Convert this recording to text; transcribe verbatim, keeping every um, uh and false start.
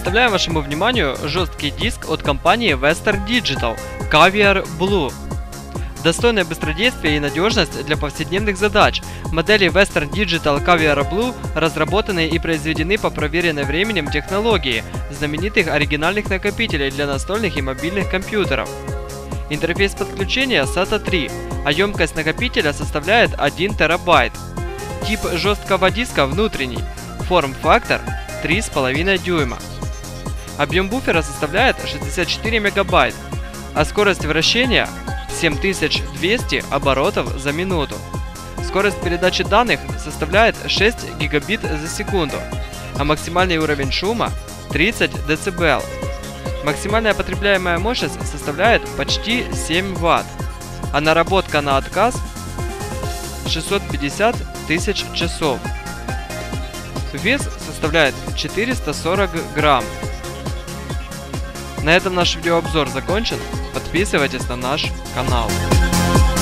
Представляем вашему вниманию жесткий диск от компании Western Digital Caviar Blue. Достойное быстродействие и надежность для повседневных задач. Модели Western Digital Caviar Blue разработаны и произведены по проверенной временем технологии знаменитых оригинальных накопителей для настольных и мобильных компьютеров. Интерфейс подключения сата три, а емкость накопителя составляет один терабайт. Тип жесткого диска внутренний, форм-фактор три с половиной дюйма. Объем буфера составляет шестьдесят четыре мегабайта, а скорость вращения семь тысяч двести оборотов за минуту. Скорость передачи данных составляет шесть гигабит за секунду, а максимальный уровень шума тридцать децибел. Максимальная потребляемая мощность составляет почти семь ватт, а наработка на отказ шестьсот пятьдесят тысяч часов. Вес составляет четыреста сорок грамм. На этом наш видеообзор закончен. Подписывайтесь на наш канал.